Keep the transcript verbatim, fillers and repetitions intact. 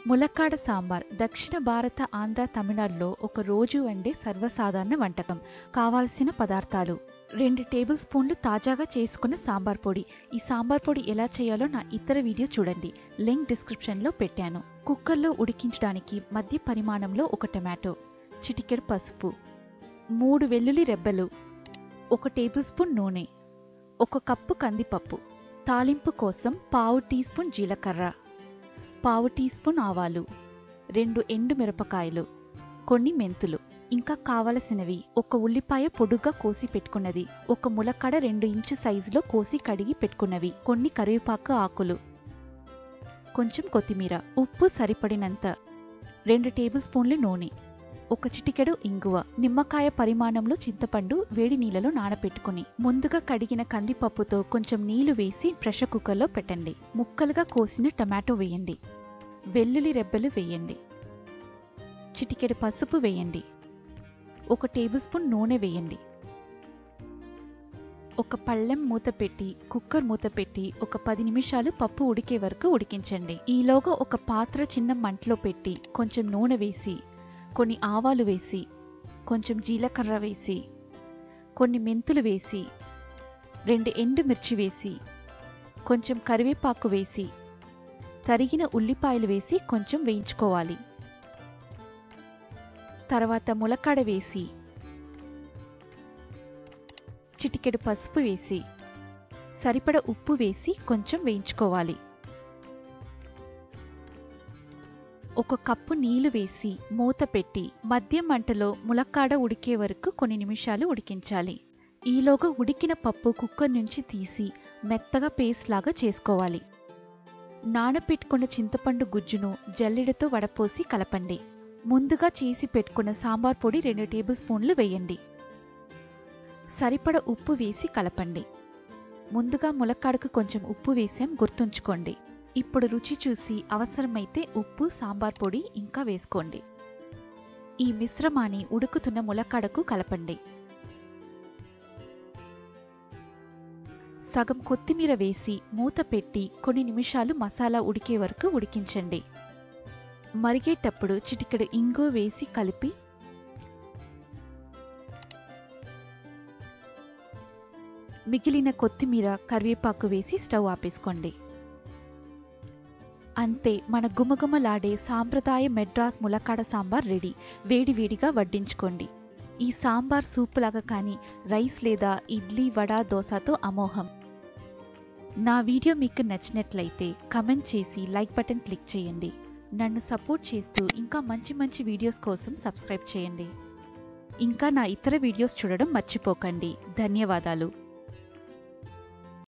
ములక్కాడ సాంబార్ దక్షిణ భారత, ఆంధ్ర, తమిళనాడులో ఒక రోజు వండే సర్వసాధారణ వంటకం. కావాల్సిన పదార్థాలు: రెండు టేబుల్ స్పూన్లు తాజాగా చేసుకున్న సాంబార్ పొడి. ఈ సాంబార్ పొడి ఎలా చేయాలో నా ఇతర వీడియో చూడండి, లింక్ డిస్క్రిప్షన్లో పెట్టాను. కుక్కర్లో ఉడికించడానికి మధ్య పరిమాణంలో ఒక టమాటో, చిటికెడు పసుపు, మూడు వెల్లుల్లి రెబ్బలు, ఒక టేబుల్ స్పూన్ నూనె, ఒక కప్పు కందిపప్పు. తాలింపు కోసం పావు టీ స్పూన్ జీలకర్ర, పావు టీ స్పూన్ ఆవాలు, రెండు ఎండు మిరపకాయలు, కొన్ని మెంతులు. ఇంకా కావలసినవి: ఒక ఉల్లిపాయ పొడుగ్గా కోసి పెట్టుకున్నది, ఒక ములక్కాడ రెండు ఇంచు సైజులో కోసి కడిగి పెట్టుకున్నవి, కొన్ని కరివేపాకు ఆకులు, కొంచెం కొత్తిమీర, ఉప్పు సరిపడినంత, రెండు టేబుల్ స్పూన్లు నూనె, ఒక చిటికెడు ఇంగువ, నిమ్మకాయ పరిమాణంలో చింతపండు వేడి నీళ్ళలో నానబెట్టుకుని ముందుగా కడిగిన కందిపప్పుతో కొంచెం నీళ్లు వేసి ప్రెషర్ కుక్కర్లో పెట్టండి. ముక్కలుగా కోసిన టమాటో వేయండి, వెల్లుల్లి రెబ్బలు వేయండి, చిటికెడు పసుపు వేయండి, ఒక టేబుల్ స్పూన్ నూనె వేయండి. ఒక పళ్ళెం మూత పెట్టి కుక్కర్ మూత పెట్టి ఒక పది నిమిషాలు పప్పు ఉడికే వరకు ఉడికించండి. ఈలోగా ఒక పాత్ర చిన్న మంటలో పెట్టి కొంచెం నూనె వేసి, కొన్ని ఆవాలు వేసి, కొంచెం జీలకర్ర వేసి, కొన్ని మెంతులు వేసి, రెండు ఎండు మిర్చి వేసి, కొంచెం కరివేపాకు వేసి, తరిగిన ఉల్లిపాయలు వేసి కొంచెం వేయించుకోవాలి. తర్వాత ములక్కాడ వేసి, చిటికెడు పసుపు వేసి, సరిపడ ఉప్పు వేసి కొంచెం వేయించుకోవాలి. ఒక కప్పు నీళ్లు వేసి మూత పెట్టి మధ్య మంటలో ములక్కాడ ఉడికే వరకు కొన్ని నిమిషాలు ఉడికించాలి. ఈలోగా ఉడికిన పప్పు కుక్కర్ నుంచి తీసి మెత్తగా పేస్ట్ లాగా చేసుకోవాలి. నానపెట్టుకున్న చింతపండు గుజ్జును జల్లెడతో వడపోసి కలపండి. ముందుగా చేసి పెట్టుకున్న సాంబార్ పొడి రెండు టేబుల్ స్పూన్లు వేయండి. సరిపడ ఉప్పు వేసి కలపండి. ముందుగా ములక్కాడకు కొంచెం ఉప్పు వేసాం, గుర్తుంచుకోండి. ఇప్పుడు రుచి చూసి అవసరమైతే ఉప్పు, సాంబార్ పొడి ఇంకా వేసుకోండి. ఈ మిశ్రమాన్ని ఉడుకుతున్న ములక్కాడకు కలపండి. సగం కొత్తిమీర వేసి మూత పెట్టి కొన్ని నిమిషాలు మసాలా ఉడికే వరకు ఉడికించండి. మరిగేటప్పుడు చిటికెడు ఇంగువ వేసి కలిపి మిగిలిన కొత్తిమీర, కరివేపాకు వేసి స్టవ్ ఆపేసుకోండి. అంతే, మన గుమగుమలాడే సాంప్రదాయ మెడ్రాస్ ములక్కాడ సాంబార్ రెడీ. వేడి వేడిగా వడ్డించుకోండి. ఈ సాంబార్ సూపులాగా కానీ రైస్ లేదా ఇడ్లీ, వడ, దోశతో అమోఘం. నా వీడియో మీకు నచ్చినట్లయితే కమెంట్ చేసి లైక్ బటన్ క్లిక్ చేయండి. నన్ను సపోర్ట్ చేస్తూ ఇంకా మంచి మంచి వీడియోస్ కోసం సబ్స్క్రైబ్ చేయండి. ఇంకా నా ఇతర వీడియోస్ చూడడం మర్చిపోకండి. ధన్యవాదాలు.